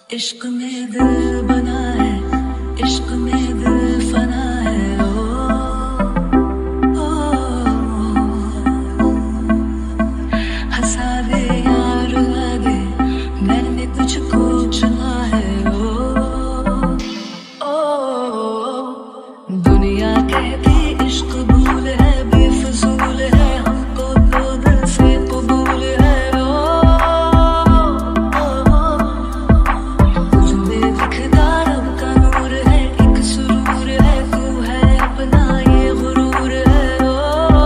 इश्क में दिल बना है, इश्क में दिल फना है। ओ, हंसा दे या रुला दे, मैंने तुझको चुना है। दुनिया कहती इश्क भूल है, बेफजूल है, हमको तो दिल से कबूल है। तुझ में दिखता रब का नूर है, एक सुरूर है, तू है अपना ये गुरूर है।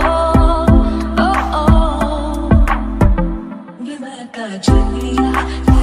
ओ, ओ, ओ, मैं का चलिया